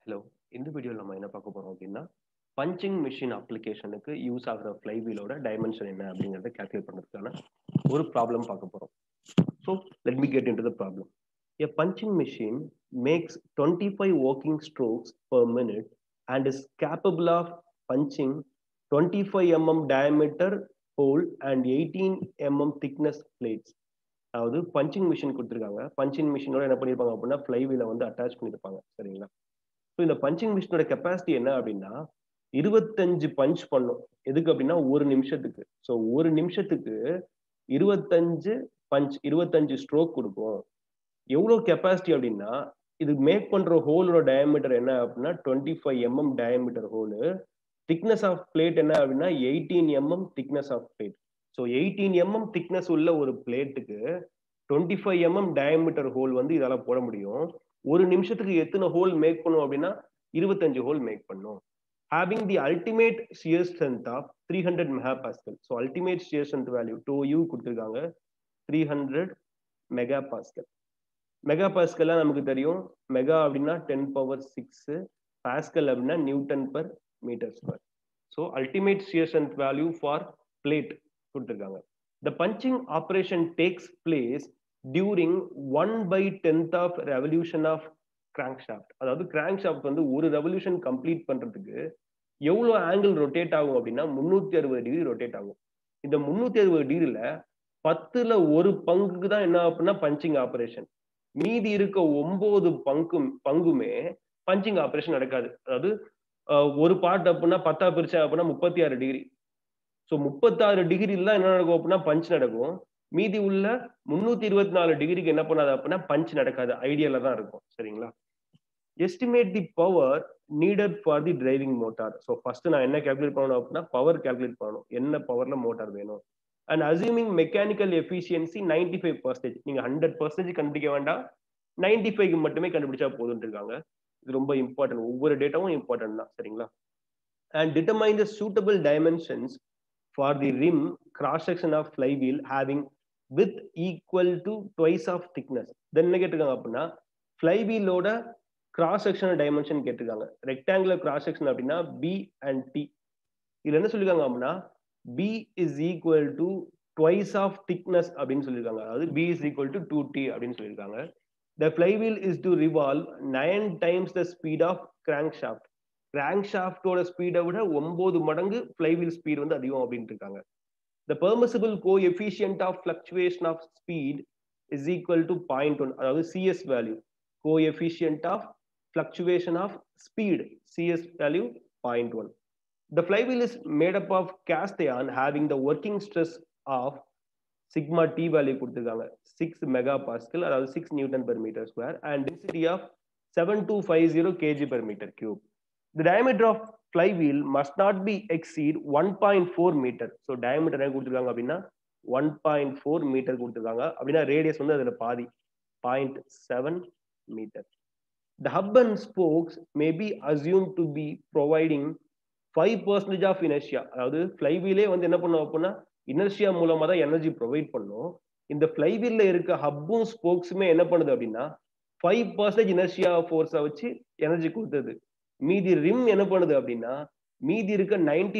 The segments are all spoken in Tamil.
ஹலோ. இந்த வீடியோவில் நம்ம என்ன பார்க்க போறோம் அப்படின்னா, பஞ்சிங் மிஷின் அப்ளிகேஷனுக்கு யூஸ் ஆகுற ஃப்ளைவீலோட டைமென்ஷன் என்ன அப்படிங்கிறத கால்குலேட் பண்ணுறதுக்கான ஒரு ப்ராப்ளம் பார்க்க போறோம். So let me get into the problem. A punching machine makes 25 working strokes per minute and is capable of punching 25 mm diameter hole and 18 mm thickness plates. அதாவது பஞ்சிங் மிஷின் கொடுத்துருக்காங்க. பஞ்சிங் மிஷினோட என்ன பண்ணியிருப்பாங்க அப்படின்னா ஃப்ளைவீலை வந்து அட்டாச் பண்ணியிருப்பாங்க. சரிங்களா? ஸோ இந்த பஞ்சிங் மிஷினோட கெப்பாசிட்டி என்ன அப்படின்னா 25 பஞ்ச் பண்ணும். எதுக்கு அப்படின்னா ஒரு நிமிஷத்துக்கு. ஸோ ஒரு நிமிஷத்துக்கு 25 பஞ்ச், 25 ஸ்ட்ரோக் கொடுக்கும். எவ்வளவு கெப்பாசிட்டி அப்படின்னா இது மேக் பண்ற ஹோலோட டயாமீட்டர் என்ன அப்படின்னா 25 mm diameter hole. Thickness of plate என்ன அப்படின்னா 18 mm thickness of plate. So 18 mm thickness உள்ள ஒரு பிளேட்டுக்கு 25 mm டயாமீட்டர் ஹோல் வந்து இதால போட முடியும். ஒரு நிமிஷத்துக்கு எத்தனை ஹோல் மேக் பண்ணும் அப்படின்னா 25 ஹோல் மேக் பண்ணும். having the ultimate shear strength of 300 megapascal. So ultimate shear strength value 2u கொடுத்திருக்காங்க 300 megapascal. மெகாபாஸ்கல் நமக்கு தெரியும். மெகா அப்படின்னா 10 பவர் 6, பாஸ்கல் அப்படின்னா newton per metre square. So ultimate shear strength value for plate கொடுத்துருக்காங்க. The punching operation takes place during 1/10th of revolution of crankshaft. அதாவது crankshaft வந்து ஒரு ரெவல்யூஷன் கம்ப்ளீட் பண்றதுக்கு எவ்வளவு ஆங்கிள் ரொட்டேட் ஆகும் அப்படின்னா 360 டிகிரி ரொட்டேட் ஆகும். இந்த 360 டிகிரில 10ல ஒரு பங்குக்கு தான் என்ன அப்படின்னா பஞ்சிங் ஆபரேஷன். மீதி இருக்க 9 பங்குமே பஞ்சிங் ஆபரேஷன் நடக்காது. அதாவது ஒரு பார்ட் அப்படின்னா 10 பிரிச்சா அப்படின்னா 36 டிகிரி. ஸோ 36 டிகிரில தான் என்ன நடக்கும் அப்படின்னா பஞ்ச் நடக்கும். மீதி உள்ள 324 டிகிரிக்கு என்ன பண்ணாது அப்படின்னா பஞ்ச் நடக்காது. ஐடியால தான் இருக்கும். சரிங்களா? Estimate the power needed for the driving motor. So first நான் என்ன கால்குலேட் பண்ணணும் அப்படின்னா பவர் கால்குலேட் பண்ணணும். என்ன பவர்ல மோட்டார் வேணும். And assuming mechanical efficiency 95%. நீங்க 100% கண்டுபிடிக்க வேண்டாம், 95க்கு மட்டுமே கண்டுபிடிச்சா போதும்னு இருக்காங்க. இது ரொம்ப இம்பார்ட்டன்ட். ஒவ்வொரு டேட்டாவும் இம்பார்ட்டன்ட் தான். சரிங்களா? And determine the suitable dimensions for the rim cross section of flywheel having width equal to twice of thickness. Then என்ன கேட்டிருக்காங்க அப்படின்னா ஃப்ளைவீலோட கிராஸ் செக்ஷனல் டைமென்ஷன் கேட்டிருக்காங்க. ரெக்டாங்குலர் கிராஸ் செக்ஷன் அப்படின்னா பி அண்ட் டி. இதுல என்ன சொல்லிருக்காங்க அப்படின்னா B is equal to twice of thickness அப்படின்னு சொல்லியிருக்காங்க. அதாவது B is equal to 2t அப்படின்னு சொல்லியிருக்காங்க. The flywheel is to revolve 9 times the speed of crankshaft. crankshaftோட ஸ்பீடை விட 9 மடங்கு flywheel ஸ்பீட் வந்து அதிகம் அப்படின்னு இருக்காங்க. The permissible coefficient of fluctuation of speed is equal to 0.1. அதாவது CS value, coefficient of fluctuation of speed, CS value 0.1. The flywheel is made up of cast iron having the working stress of sigma T value கொடுத்திருக்காங்க 6 megapascal, அதாவது 6 Newton per meter square, and density of 7250 kg per meter cube. The diameter of flywheel must not be exceed 1.4 meter. So diameter என்ன கொடுத்திருக்காங்க அப்படின்னா 1.4 meter கொடுத்திருக்காங்க. அப்படின்னா ரேடியஸ் வந்து அதுல பாதி 0.7 meter. The hub and spokes may be assumed to be providing 5% of inertia. அதாவது ஃப்ளைவீலே வந்து என்ன பண்ணும் அப்படின்னா இனர்ஷியா மூலமா தான் எனர்ஜி ப்ரொவைட் பண்ணும். இந்த ஃப்ளைவீல்ல இருக்க ஹப்பும் ஸ்போக்ஸுமே என்ன பண்ணுது அப்படின்னா 5% இனர்ஷியா ஃபோர்ஸை வச்சு எனர்ஜி கொடுத்தது. மீதி ரிம் என்ன பண்ணுது அப்படின்னா மீதி இருக்க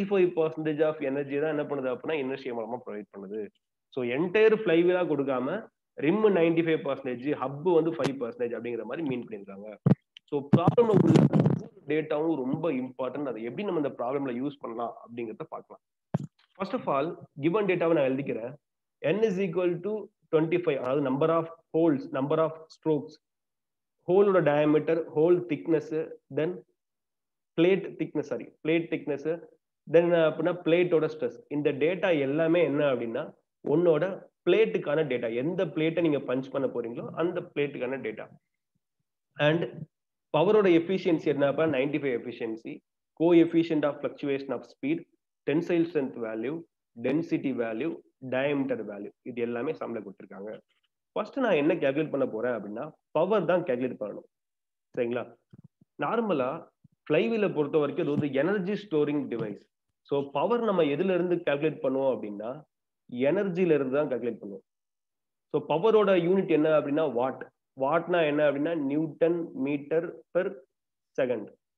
95% ஆஃப் எனர்ஜி தான் என்ன பண்ணுது அப்படின்னா இனர்ஷியா மூலமா ப்ரொவைட் பண்ணுது. ஸோ என்டையர் ஃப்ளைவீலா கொடுக்காம ரிம் 95%, ஹப்பு வந்து 5% அப்படிங்கிற மாதிரி மீன் பண்ணியிருக்காங்க. ஸோ ப்ராப்ளம் உள்ள டேட்டாவும் ரொம்ப இம்பார்ட்டன்ட். அதை எப்படி நம்ம இந்த ப்ராப்ளம்ல யூஸ் பண்ணலாம் அப்படிங்கிறத பார்க்கலாம். ஃபர்ஸ்ட் ஆஃப் ஆல் கிவன் டேட்டாவை நான் எழுதிக்கிறேன். n is equal to 25, அதாவது number of holes, number of strokes, ஹோலோட diameter, hole thickness, then plate thickness, plate thickness, then அப்படின்னா பிளேட்டோட ஸ்ட்ரெஸ். இந்த டேட்டா எல்லாமே என்ன அப்படின்னா உன்னோட பிளேட்டுக்கான டேட்டா. எந்த பிளேட்டை நீங்க பஞ்ச் பண்ண போறீங்களோ அந்த பிளேட்டுக்கான டேட்டா. அண்ட் பவரோட எஃபிஷியன்சி என்னப்பா 95 efficiency, coefficient of fluctuation of speed, tensile strength value, density value, diameter value, இது எல்லாமே சம்ல கொடுத்துருக்காங்க. ஃபர்ஸ்ட் நான் என்ன கால்குலேட் பண்ண போறேன் அப்படின்னா பவர் தான் கால்குலேட் பண்ணணும். சரிங்களா? நார்மலா ஃப்ளைவீலை பொறுத்த வரைக்கும் அது வந்து energy storing device. So power நம்ம எதுல இருந்து கால்குலேட் பண்ணுவோம் அப்படின்னா எனர்ஜில இருந்து தான் கால்குலேட் பண்ணுவோம். ஸோ பவரோட யூனிட் என்ன அப்படின்னா வாட். வாட்னா என்ன அப்படின்னா நியூட்டன் மீட்டர் பெர் செகண்ட்.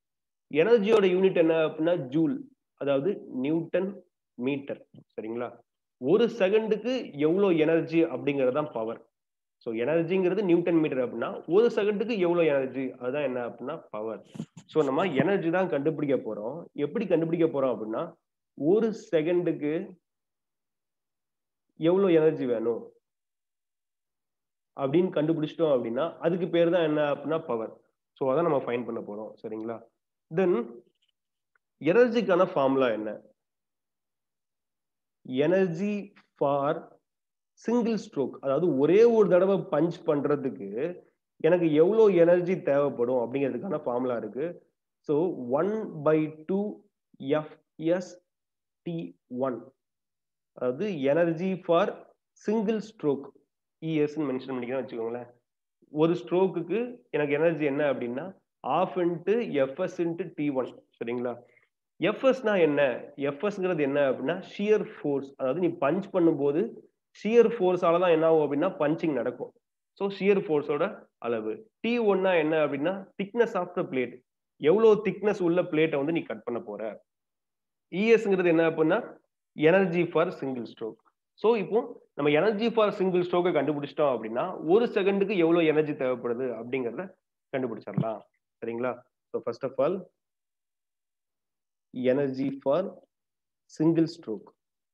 எனர்ஜியோட யூனிட் என்ன அப்படின்னா ஜூல், அதாவது நியூட்டன் மீட்டர். சரிங்களா? ஒரு செகண்டுக்கு எவ்வளவு எனர்ஜி அப்படிங்கிறது தான் பவர். ஸோ எனர்ஜிங்கிறது நியூட்டன் மீட்டர் அப்படின்னா ஒரு செகண்டுக்கு எவ்வளவு எனர்ஜி அதுதான் என்ன அப்படின்னா பவர். ஸோ நம்ம எனர்ஜி தான் கண்டுபிடிக்க போறோம். எப்படி கண்டுபிடிக்க போறோம் அப்படின்னா ஒரு செகண்டுக்கு எவ்வளவு எனர்ஜி வேணும் அப்படின்னு கண்டுபிடிச்சிட்டோம் அப்படின்னா அதுக்கு பேர் தான் என்ன அப்படின்னா பவர். ஸோ அதான் நம்ம ஃபைண்ட் பண்ண போறோம். சரிங்களா? தென் எனர்ஜிக்கான ஃபார்முலா என்ன? எனர்ஜி ஃபார் சிங்கிள் ஸ்ட்ரோக், அதாவது ஒரே ஒரு தடவை பஞ்ச் பண்றதுக்கு எனக்கு எவ்வளவு எனர்ஜி தேவைப்படும் அப்படிங்கிறதுக்கான ஃபார்முலா இருக்கு. ஸோ 1/2 FST1, அதாவது energy for single stroke, ES mention பண்ணிக்கிறேன் வச்சுக்கோங்களேன். ஒரு ஸ்ட்ரோக்குக்கு எனக்கு எனர்ஜி என்ன அப்படின்னா ½ into FS into T1. சரிங்களா? எஃப்எஸ்னா என்ன? எஃப்எஸ்ங்கிறது என்ன அப்படின்னா ஷியர் ஃபோர்ஸ், அதாவது நீ பஞ்ச் பண்ணும்போது ஷியர் ஃபோர்ஸால தான் என்ன ஆகும் அப்படின்னா பஞ்சிங் நடக்கும். ஸோ ஷியர் ஃபோர்ஸோட அளவு. T1 என்ன அப்படின்னா திக்னஸ் ஆஃப் த பிளேட், எவ்வளவு திக்னஸ் உள்ள பிளேட்டை வந்து நீ கட் பண்ண போற. ESங்கிறது என்ன அப்படின்னா energy for single stroke. So இப்போ நம்ம எனர்ஜி ஃபார் சிங்கிள் ஸ்ட்ரோக்கை கண்டுபிடிச்சிட்டோம் அப்படின்னா ஒரு செகண்டுக்கு எவ்வளவு எனர்ஜி தேவைப்படுது அப்படிங்கிறத கண்டுபிடிச்சிடலாம். சரிங்களா? So first of all energy for single stroke,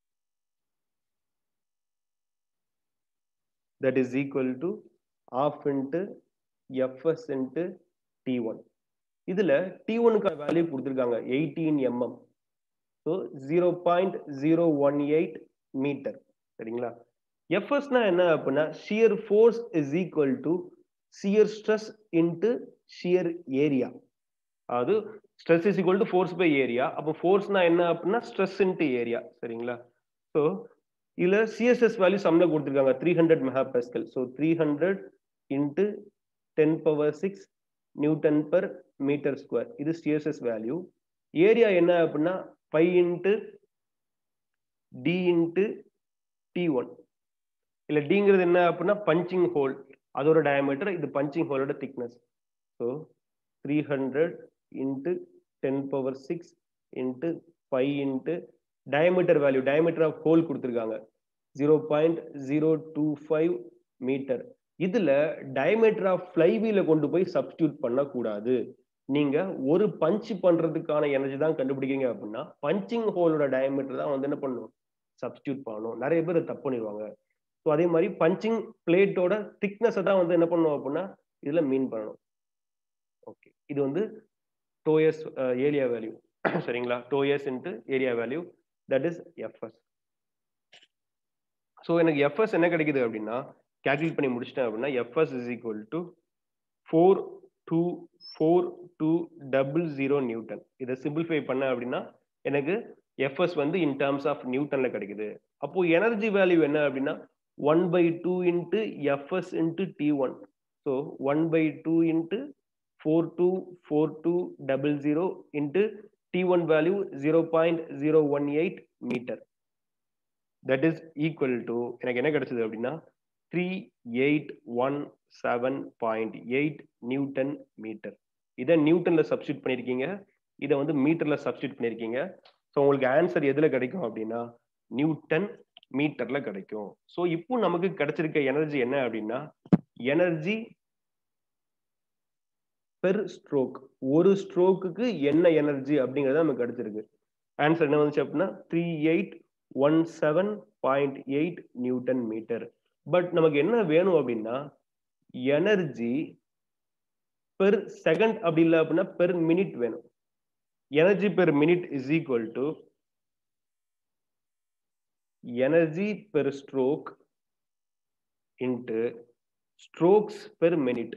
that is equal to ½ into Fs into T1. இதுல T1 க்கு வேல்யூ கொடுத்திருக்காங்க 18 mm. so 0.018 metre. சரிங்களா? Fs னா என்ன அப்படின்னா shear force is equal to shear stress into shear area. அது stress is equal to force by area. அப்போ forceனா என்ன அப்படின்னா stress into area. சரிங்களா? ஸோ இதுல CSS வேல்யூ சம்ல கொடுத்திருக்காங்க 300 megapascal. So 300 into 10⁶ newton per metre square, இது CSS வேல்யூ. ஏரியா என்ன அப்படின்னா 5 into D into T1. இல்ல Dங்கிறது என்ன அப்படின்னா பஞ்சிங் ஹோல், அதோட டயமீட்டர், இது பஞ்சிங் ஹோலோட thickness. So 300 into 10⁶ into 5 into diameter value, diameter of hole கொடுத்திருக்காங்க 0.025 மீட்டர். இதுல diameter of flywheel கொண்டு போய் சப்ஸ்டியூட் பண்ண கூடாது. நீங்க ஒரு பஞ்ச் பண்றதுக்கான எனர்ஜி தான் கண்டுபிடிக்கிறீங்க அப்படின்னா பஞ்சிங் ஹோலோட டயமீட்டர் தான் வந்து என்ன பண்ணணும் சப்ஸ்டியூட் பண்ணணும். நிறைய பேர் தப்பு பண்ணிடுவாங்க. ஸோ அதே மாதிரி பஞ்சிங் பிளேட்டோட திக்னஸ் தான் வந்து என்ன பண்ணணும் அப்படின்னா இதுல மீன் பண்ணணும். ஓகே, இது வந்து டோஎஸ் ஏரியா வேல்யூ. சரிங்களா? Tau S into area value, that is FS. So எனக்கு எஃப்எஸ் என்ன கிடைக்குது அப்படின்னா கேல்குலேட் பண்ணி முடிச்சிட்டேன் அப்படின்னா FS is equal to 42420 newton. இதை சிம்பிளிஃபை பண்ண அப்படின்னா எனக்கு எஃப்எஸ் வந்து இன் டர்ம்ஸ் ஆஃப் நியூட்டன்ல கிடைக்குது. அப்போ எனர்ஜி வேல்யூ என்ன அப்படின்னா 1/2 into Fs into T1. So 1/2 into 42420 into T1 value 0.018 meter. That is equal to எனக்கு என்ன கிடைச்சது அப்படின்னா 3817.8 நியூட்டன் மீட்டர். இதை நியூட்டன்ல சப்ஸ்டியூட் பண்ணிருக்கீங்க, இதை வந்து மீட்டர்ல சப்ஸ்டியூட் பண்ணிருக்கீங்க. ஸோ உங்களுக்கு ஆன்சர் எதுல கிடைக்கும் அப்படின்னா நியூட்டன் மீட்டர்ல கிடைக்கும். ஸோ இப்போ நமக்கு கிடைச்சிருக்க எனர்ஜி என்ன அப்படின்னா எனர்ஜி பெர் ஸ்ட்ரோக், ஒரு ஸ்ட்ரோக்குக்கு என்ன எனர்ஜி அப்படிங்கிறது நமக்கு கிடைச்சிருக்கு. ஆன்சர் என்ன வந்துச்சு அப்படின்னா 3817.8 நியூட்டன் மீட்டர். பட் நமக்கு என்ன வேணும் அப்படின்னா எனர்ஜி பெர் செகண்ட் அப்படி இல்லை அப்படின்னா பெர் மினிட் வேணும். Energy per minute is equal to energy per stroke into strokes per minute.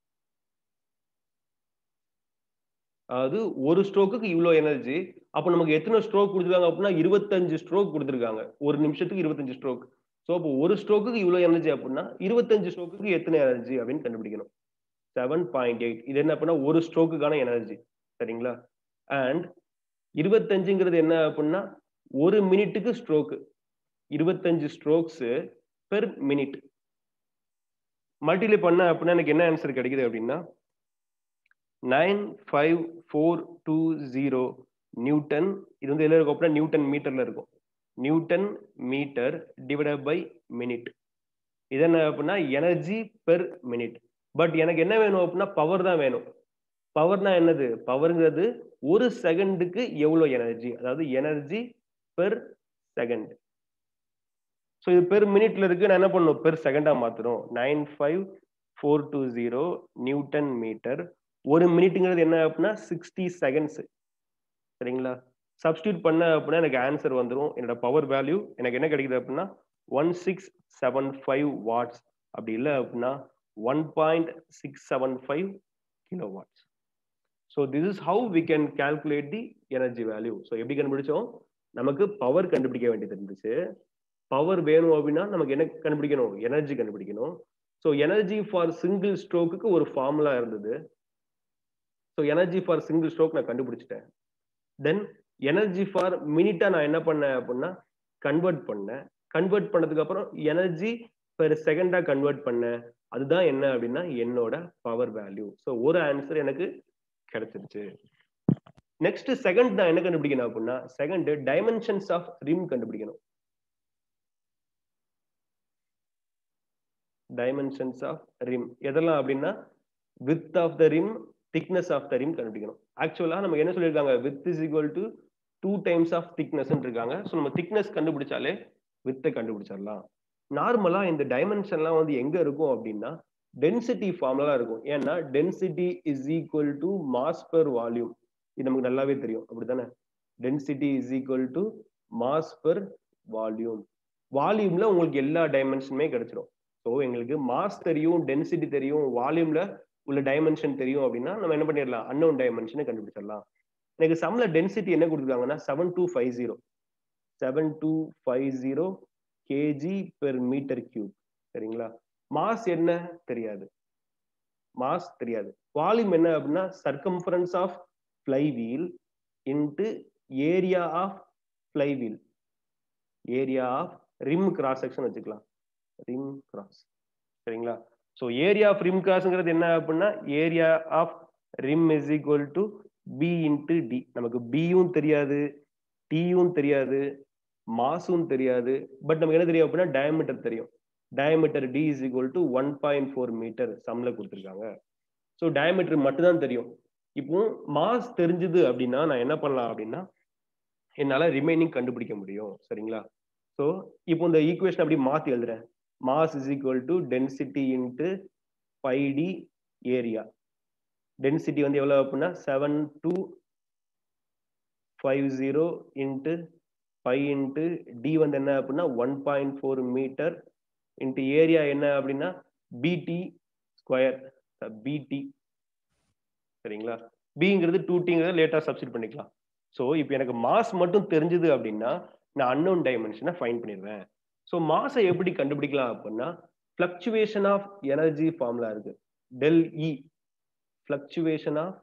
அதாவது ஒரு ஸ்ட்ரோக்குக்கு இவ்வளோ எனர்ஜி. அப்போ நமக்கு எத்தனை ஸ்ட்ரோக் கொடுத்துருக்காங்க அப்படின்னா 25 ஸ்ட்ரோக் கொடுத்துருக்காங்க. ஒரு நிமிஷத்துக்கு 25 ஸ்ட்ரோக். ஸோ அப்போ ஒரு ஸ்ட்ரோக்குக்கு இவ்வளோ எனர்ஜி அப்படின்னா 25 ஸ்ட்ரோக்குக்கு எத்தனை எனர்ஜி அப்படின்னு கண்டுபிடிக்கணும். 7.8. இது என்ன அப்படின்னா ஒரு ஸ்ட்ரோக்குக்கான எனர்ஜி. சரிங்களா? அண்ட் 25ங்கிறது என்ன அப்படின்னா ஒரு மினிட்டுக்கு ஸ்ட்ரோக்கு. 25 ஸ்ட்ரோக்ஸ் பெர் மினிட் மல்டிப்ளை பண்ண அப்படின்னா எனக்கு என்ன ஆன்சர் கிடைக்குது அப்படின்னா 95,420 நியூட்டன். இது வந்து எதுல இருக்கும் அப்படின்னா நியூட்டன் மீட்டர்ல இருக்கும். Newton metre divided by minute. இது என்ன அப்படின்னா எனர்ஜி பெர் மினிட். பட் எனக்கு என்ன வேணும் அப்படின்னா பவர் தான் வேணும். பவர்னா என்னது? பவர்ங்கிறது ஒரு செகண்டுக்கு எவ்வளவு எனர்ஜி, அதாவது எனர்ஜி பெர் செகண்ட். ஸோ இது பெர் மினிட்ல இருக்கு, நான் என்ன பண்ணணும் பெர் செகண்டா மாத்துறோம். 95,420 நியூட்டன் மீட்டர். ஒரு மினிட்ங்கிறது என்ன அப்படின்னா 60 செகண்ட்ஸ். சரிங்களா? சப்ஸ்டியூட் பண்ண அப்படின்னா எனக்கு ஆன்சர் வந்துடும். என்னோட பவர் வேல்யூ எனக்கு என்ன கிடைக்குது அப்படின்னா 1675 வாட்ஸ். அப்படி இல்லை அப்படின்னா 1.675 kilowatts. So this is how we can calculate the energy value. So எப்படி கண்டுபிடிச்சோம்? நமக்கு பவர் கண்டுபிடிக்க வேண்டியது இருந்துச்சு. பவர் வேணும் அப்படின்னா நமக்கு என்ன கண்டுபிடிக்கணும்? எனர்ஜி கண்டுபிடிக்கணும். ஸோ எனர்ஜி ஃபார் சிங்கிள் ஸ்ட்ரோக்கு ஒரு ஃபார்முலா இருந்தது. So energy for single stroke நான் கண்டுபிடிச்சிட்டேன். தென் எனர்ஜி ஃபார் மினிட்டா நான் என்ன பண்ணேன் அப்படின்னா கன்வெர்ட் பண்ணேன். கன்வெர்ட் பண்ணதுக்கு அப்புறம் எனர்ஜி பெர் செகண்டா கன்வெர்ட் பண்ணேன். அதுதான் என்ன அப்படின்னா என்னோட பவர் வேல்யூ. ஸோ ஒரு ஆன்சர் எனக்கு கிடைச்சிருச்சு. நெக்ஸ்ட் செகண்ட் நான் என்ன கண்டுபிடிக்கணும் அப்படின்னா செகண்ட் டைமென்ஷன்ஸ் ஆஃப் ரிம் கண்டுபிடிக்கணும். டைமென்ஷன்ஸ் ஆஃப் ரிம் எதெல்லாம் அப்படின்னா width of the rim, thickness of the rim கண்டுபிடிக்கணும். ஆக்சுவலா நம்ம என்ன சொல்லியிருக்காங்க? width is equal to 2 times of thickness இருக்காங்க. ஸோ நம்ம திக்னஸ் கண்டுபிடிச்சாலே வித்தை கண்டுபிடிச்சிடலாம். நார்மலா இந்த டைமென்ஷன்லாம் வந்து எங்க இருக்கும் அப்படின்னா டென்சிட்டி ஃபார்முலா இருக்கும். ஏன்னா density is equal to mass per volume. இது நமக்கு நல்லாவே தெரியும், அப்படித்தானே? Density is equal to mass per volume. வால்யூம்ல உங்களுக்கு எல்லா டைமென்ஷனுமே கிடைச்சிடும். ஸோ எங்களுக்கு மாஸ் தெரியும், டென்சிட்டி தெரியும், வால்யூம்ல உள்ள டைமென்ஷன் தெரியும் அப்படின்னா நம்ம என்ன பண்ணிடலாம்? அன்னோன் டைமென்ஷனை கண்டுபிடிச்சிடலாம். எனக்கு சம்ல டென்சிட்டி என்ன கொடுத்துருக்காங்கன்னா 7250 கேஜி பெர் மீட்டர் கியூப். சரிங்களா? மாஸ் என்ன தெரியாது, மாஸ் தெரியாது. வால்யூம் என்ன அப்படின்னா circumference of flywheel into area of flywheel, area of rim cross section வச்சுக்கலாம், ரிம் கிராஸ். சரிங்களா? ஸோ ஏரியா ஆஃப் ரிம் கிராஸ்ங்கிறது என்ன அப்படின்னா area of rim is equal to B into T. நமக்கு பியும் தெரியாது, டியும் தெரியாது, மாஸும் தெரியாது. பட் நமக்கு என்ன தெரியும் அப்படின்னா டயமீட்டர் தெரியும். Diameter D is equal to 1.4 metre சம்ல கொடுத்துருக்காங்க. ஸோ டயமீட்டர் மட்டும் தான் தெரியும். இப்போ மாஸ் தெரிஞ்சது அப்படின்னா நான் என்ன பண்ணலாம் அப்படின்னா என்னால ரிமைனிங் கண்டுபிடிக்க முடியும். சரிங்களா? ஸோ இப்போ இந்த ஈக்குவேஷன் அப்படி மாத்தி எழுதுறேன். Mass is equal to density into pi D area. Density வந்து எவ்வளவு அப்படின்னா 7250 இன்டு பை இன்டு டி வந்து என்ன அப்படின்னா 1.4 மீட்டர் இன்டு ஏரியா என்ன அப்படின்னா பிடி ஸ்கொயர், பிடி. சரிங்களா? பிங்கிறது 2Tங்கிறது லேட்டா சப்ஸ்டிட் பண்ணிக்கலாம். ஸோ இப்போ எனக்கு மாஸ் மட்டும் தெரிஞ்சது அப்படின்னா நான் அன்னோன் டைமென்ஷனை ஃபைண்ட் பண்ணிடுவேன். ஸோ மாஸை எப்படி கண்டுபிடிக்கலாம் அப்படின்னா ஃபிளக்சுவேஷன் ஆஃப் எனர்ஜி ஃபார்முலா இருக்கு. Del E, fluctuation of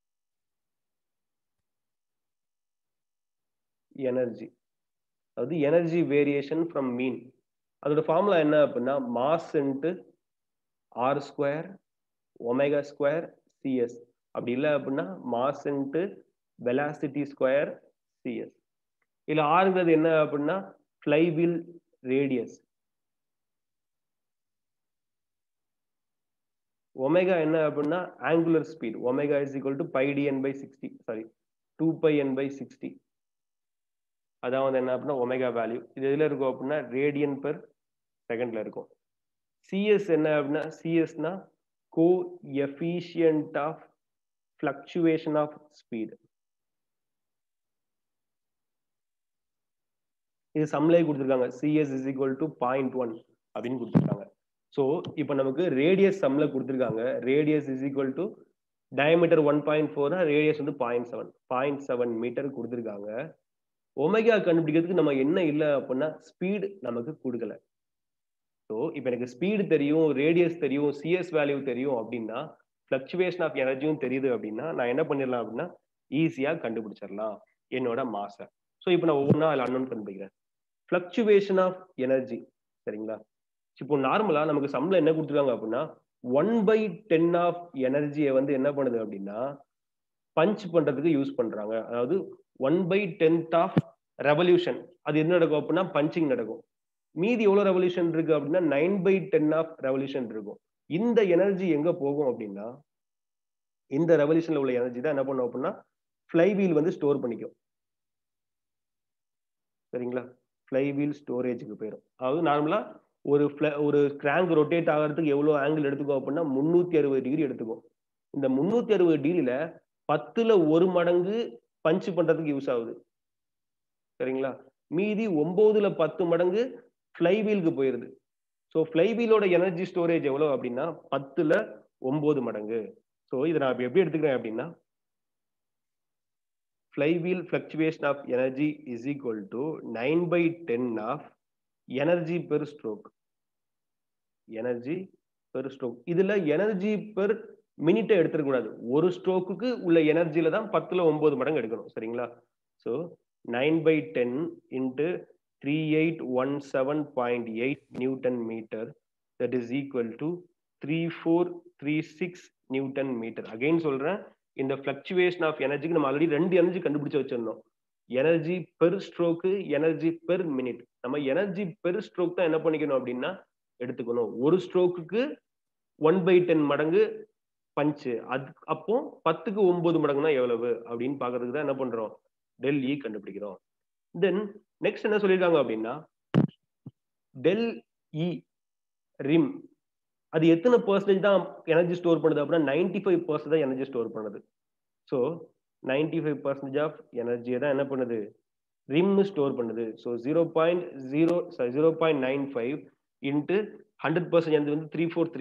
energy, அதாவது எனர்ஜி வேரியேஷன் ஃப்ரம் மீன். அதோட ஃபார்முலா என்ன அப்படின்னா mass into R square omega square CS. அப்படி இல்லை அப்படின்னா mass into velocity square CS. இல்ல ஆறுங்கிறது என்ன அப்படின்னா ஃப்ளைவீல் ரேடியஸ். ஒமேகா என்ன அப்படின்னா angular speed. Omega is equal to pi D N by 60, sorry 2π n by 60. அதான் வந்து என்ன அப்படின்னா ஒமேகா வேல்யூ. இது எதுல இருக்கும் அப்படின்னா ரேடியன் பெர் செகண்ட்ல இருக்கும். சிஎஸ் என்ன அப்படின்னா சிஎஸ்னா coefficient of fluctuation of speed. இது சம்லே கொடுத்துருக்காங்க. சிஎஸ் இஸ் ஈக்குவல் டு 0.1 அப்படின்னு கொடுத்துருக்காங்க. ஸோ இப்போ நமக்கு ரேடியஸ் சம்ல கொடுத்துருக்காங்க. Radius is equal to diameter 1.4, radius வந்து 0.7 மீட்டர் கொடுத்துருக்காங்க. ஒமேகா கண்டுபிடிக்கிறதுக்கு நம்ம என்ன இல்லை அப்படின்னா ஸ்பீடு நமக்கு கொடுக்கல. ஸோ இப்போ எனக்கு ஸ்பீடு தெரியும், ரேடியஸ் தெரியும், சிஎஸ் வேல்யூ தெரியும் அப்படின்னா ஃபிளக்சுவேஷன் ஆஃப் எனர்ஜியும் தெரியுது அப்படின்னா நான் என்ன பண்ணிடலாம் அப்படின்னா ஈஸியா கண்டுபிடிச்சிடலாம் என்னோட மாஸை. ஸோ இப்போ நான் ஒவ்வொன்றா அதில் அன்னோன் கண்டுபிடிக்கிறேன். Fluctuation of energy. சரிங்களா? இப்போ நார்மலா நமக்கு சம்ல என்ன கொடுத்துருக்காங்க அப்படின்னா 1/10 ஆஃப் எனர்ஜியை வந்து என்ன பண்ணுது அப்படின்னா பஞ்ச் பண்றதுக்கு யூஸ் பண்றாங்க. அதாவது 1/10 ஆஃப் ரெவல்யூஷன் அது என்ன நடக்கும் அப்படின்னா பஞ்சிங் நடக்கும். மீதி எவ்வளவு ரெவல்யூஷன் இருக்கு அப்படின்னா 9/10 ஆஃப் ரெவல்யூஷன் இருக்கும். இந்த எனர்ஜி எங்க போகும் அப்படின்னா இந்த ரெவல்யூஷன்ல உள்ள எனர்ஜி தான் என்ன பண்ணும் அப்படின்னா ஃப்ளைவீல் வந்து ஸ்டோர் பண்ணிக்கும். சரிங்களா? ஃப்ளைவீல் ஸ்டோரேஜுக்கு போயிடும். அதாவது நார்மலா ஒரு கிராங்க் ரொட்டேட் ஆகிறதுக்கு எவ்வளவு ஆங்கிள் எடுத்துக்கும் அப்படின்னா 360 டிகிரி எடுத்துக்கும். இந்த 360 டிகிரில 10ல 1 மடங்கு பஞ்ச் பண்றதுக்கு யூஸ் ஆகுது. சரிங்களா? மீதி 9ல 10 மடங்கு ஃப்ளைவீலுக்கு போயிருது. ஸோ ஃப்ளைவீலோட எனர்ஜி ஸ்டோரேஜ் எவ்வளவு அப்படின்னா 10ல 9 மடங்கு. ஸோ இதை நான் எப்படி எடுத்துக்கிறேன் அப்படின்னா flywheel fluctuation of energy is equal to 9/10 of energy per stroke. Energy per stroke. இதுல எனர்ஜி பெர் மினிட் எடுத்துக்க கூடாது. ஒரு ஸ்ட்ரோக்குக்கு உள்ள எனர்ஜில தான் 10ல 9 மடங்கு எடுக்கணும். சரிங்களா? ஸோ 9/10 into 3817.8 newton metre that is equal to 3436 newton metre. Again சொல்றேன், இந்த ஃபிளக்சுவேஷன் ஆஃப் எனர்ஜிக்கு நம்ம ஆல்ரெடி 2 எனர்ஜி கண்டுபிடிச்சு வச்சிருந்தோம். Energy per stroke, energy per minute. நம்ம எனர்ஜி பெர் ஸ்ட்ரோக் தான் என்ன பண்ணிக்கணும் அப்படின்னா எடுத்துக்கணும். ஒரு ஸ்ட்ரோக்குக்கு 1/10 மடங்கு பஞ்சு. அது அப்போ 10க்கு 9 மடங்குனா எவ்வளவு அப்படின்னு பாக்குறதுக்கு தான் என்ன பண்றோம், டெல் இ கண்டுபிடிக்கிறோம். தென் நெக்ஸ்ட் என்ன சொல்லியிருக்காங்க அப்படின்னா டெல் இ ரிம் அது எத்தனை பெர்சன்டேஜ் தான் எனர்ஜி ஸ்டோர் பண்ணுது அப்படின்னா 95% தான் எனர்ஜி ஸ்டோர் பண்ணுது. ஸோ 95% ஆஃப் எனர்ஜியை தான் என்ன பண்ணுது ரிம் ஸ்டோர் பண்ணுது. ஸோ 0.95 இன்ட்டு 100% எனர்ஜி வந்து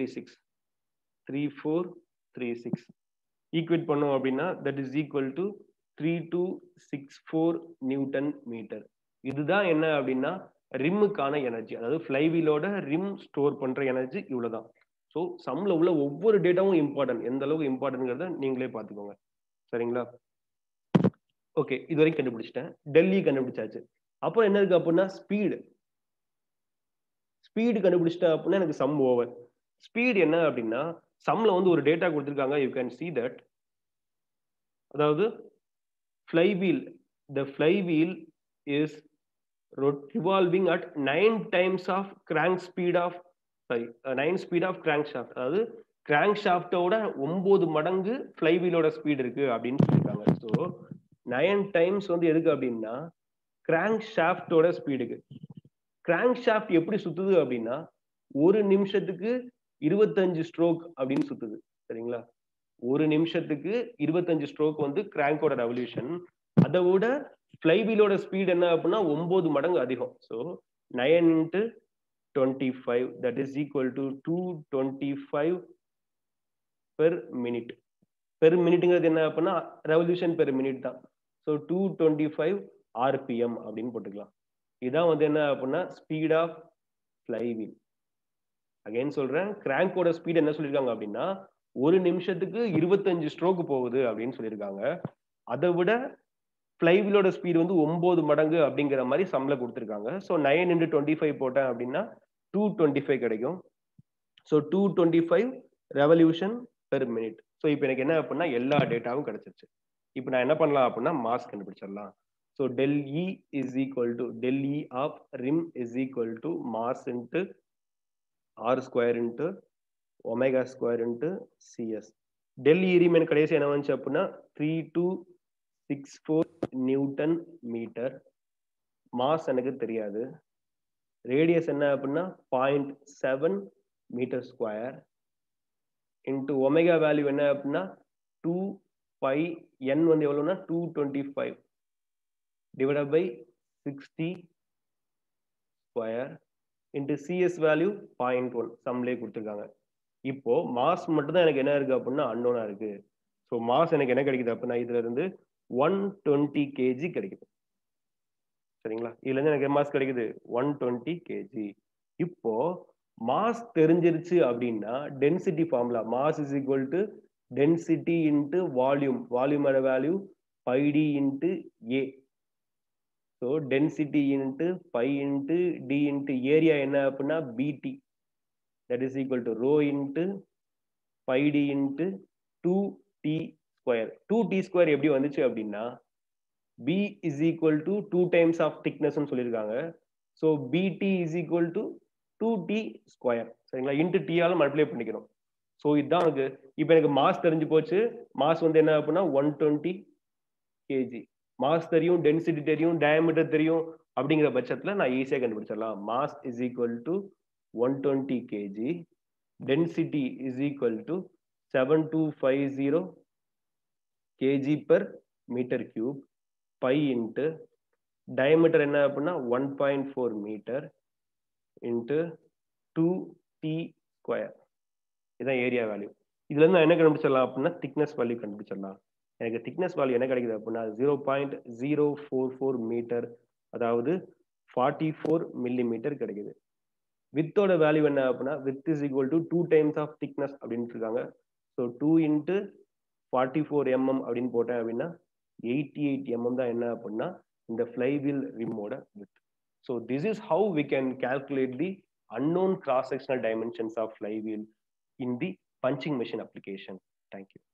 3436 ஈக்குவேட் பண்ணோம் அப்படின்னா that is equal to 3264 newton metre. இதுதான் என்ன அப்படின்னா ரிம்முக்கான எனர்ஜி, அதாவது ஃப்ளைவீலோட ரிம் ஸ்டோர் பண்ற எனர்ஜி இவ்வளவுதான். ஸோ சம்ல உள்ள ஒவ்வொரு டேட்டாவும் இம்பார்ட்டன்ட், எந்த அளவுக்கு இம்பார்ட்டன்ட்ங்கிறத நீங்களே பார்த்துக்கோங்க. சரிங்களா? ஓகே, இது வரைக்கும் கண்டுபிடிச்சிட்டேன். டெல்லி கண்டுபிடிச்சாச்சு. அப்புறம் என்ன இருக்கு அப்படின்னா ஸ்பீடு கண்டுபிடிச்சிட்டேன் அப்படின்னா எனக்கு சம் ஓவர். ஸ்பீடு என்ன அப்படின்னா சம்ல வந்து ஒரு டேட்டா கொடுத்துருக்காங்க. யூ கேன் see that, அதாவது flywheel, the flywheel is revolving at 9 times of crank speed of 9 speed of crankshaft. அதாவது கிராங்க் ஷாஃப்டோட 9 மடங்கு ஃப்ளைவீலோட ஸ்பீட் இருக்கு அப்படின்னு சொல்லியிருக்காங்க. ஸோ 9 டைம்ஸ் வந்து எதுக்கு அப்படின்னா கிராங்க் ஷாஃப்டோட ஸ்பீடுக்கு. கிராங்க் ஷாஃப்ட் எப்படி சுத்துது அப்படின்னா ஒரு நிமிஷத்துக்கு 25 ஸ்ட்ரோக் அப்படின்னு சுத்துது. சரிங்களா? ஒரு நிமிஷத்துக்கு 25 ஸ்ட்ரோக் வந்து கிராங்கோட ரெவல்யூஷன். அதை விட ஃப்ளைவீலோட ஸ்பீட் என்ன அப்படின்னா 9 மடங்கு அதிகம். So 9 into 25 that is equal to 225 per minute. Per மினிட்ங்கிறது என்ன அப்படின்னா ரெவல்யூஷன் பெர் மினிட் தான். ஸோ 225 ஆர்பிஎம் அப்படின்னு போட்டுக்கலாம். இதான் வந்து என்ன அப்படின்னா ஸ்பீட் ஆஃப் ஃப்ளைவீல். அகைன் சொல்றேன், கிராங்கோட ஸ்பீட் என்ன சொல்லியிருக்காங்க அப்படின்னா ஒரு நிமிஷத்துக்கு 25 ஸ்ட்ரோக் போகுது அப்படின்னு சொல்லியிருக்காங்க. அதை விட ஃப்ளைவீலோட ஸ்பீட் வந்து 9 மடங்கு அப்படிங்கிற மாதிரி சம்ல கொடுத்துருக்காங்க. ஸோ 9 into 25 போட்டேன் அப்படின்னா 225 கிடைக்கும். So 225 revolution per minute. So இப்போ எனக்கு என்ன அப்படின்னா எல்லா டேட்டாவும் கிடைச்சிருச்சு. இப்போ நான் என்ன பண்ணலாம் அப்படின்னா மாஸ் கண்டுபிடிச்சிடலாம். So del E is equal to del E of rim is equal to mass into R square into omega square into CS. Del E rim எனக்கு கடைசி என்ன வந்துச்சு அப்படின்னா 3264 நியூட்டன் மீட்டர். மாஸ் எனக்கு தெரியாது. ரேடியஸ் என்ன அப்படின்னா 0.7 metre square into omega value என்ன அப்படின்னா 2 பை n வந்து எவ்வளவுன்னா 225 divided by 60 square into CS value 0.1 சம்லேயே கொடுத்துருக்காங்க. இப்போ மாஸ் மட்டும் தான் எனக்கு என்ன இருக்கு அப்படின்னா அன்னோனா இருக்கு. ஸோ மாஸ் எனக்கு என்ன கிடைக்குது அப்படின்னா இதுல இருந்து 120 kg கிடைக்குது. சரிங்களா? இதுல இருந்து எனக்கு மாஸ் கிடைக்குது 120 kg. இப்போ மாஸ் தெரிஞ்சிருச்சு அப்படின்னா density formula mass is equal to density into volume. வால்யூமோட value πd into A. So density into pi into D into area என்ன அப்படின்னா BT, that is equal to rho into 5d into 2t square. 2t square எப்படி வந்துச்சு அப்படின்னா b is equal to 2 times of thickness ன்னு சொல்லியிருக்காங்க. So bt is equal to 2t square. சரிங்களா? இன்ட்டு t ஆல மல்டிப்ளை பண்ணிக்கிறோம். ஸோ இதுதான் எனக்கு இப்போ எனக்கு மாஸ் தெரிஞ்சு போச்சு. மாஸ் வந்து என்ன அப்படின்னா 120 kg. மாஸ் தெரியும், டென்சிட்டி தெரியும், டயாமீட்டர் தெரியும். அப்படிங்கிற பட்சத்துல நான் ஈஸியா கண்டுபிடிச்சிடலாம். Mass is equal to 120 kg, density is equal to 7250 kg per meter cube, pi into diameter என்ன அப்படின்னா 1.4 மீட்டர் இன்ட்டு 2t ஸ்கொயர். இதுதான் ஏரியா வேல்யூ. இதுல இருந்து நான் என்ன கண்டுபிடிச்சிடலாம் அப்படின்னா திக்னஸ் வேல்யூ கண்டுபிடிச்சிடலாம். எனக்கு திக்னஸ் வேல்யூ என்ன கிடைக்குது அப்படின்னா 0.044 மீட்டர், அதாவது 44 மில்லிமீட்டர் கிடைக்குது. வித்தோட வேல்யூ என்ன அப்படின்னா width is equal to 2 times of thickness அப்படின்னு இருக்காங்க. ஸோ 2 இன்ட்டு 44 mm அப்படின்னு போட்டேன் அப்படின்னா 88 mm தான் என்ன அப்படின்னா இந்த flywheel rimோட width. So this is how we can calculate the unknown cross-sectional dimensions of flywheel in the punching machine application. Thank you.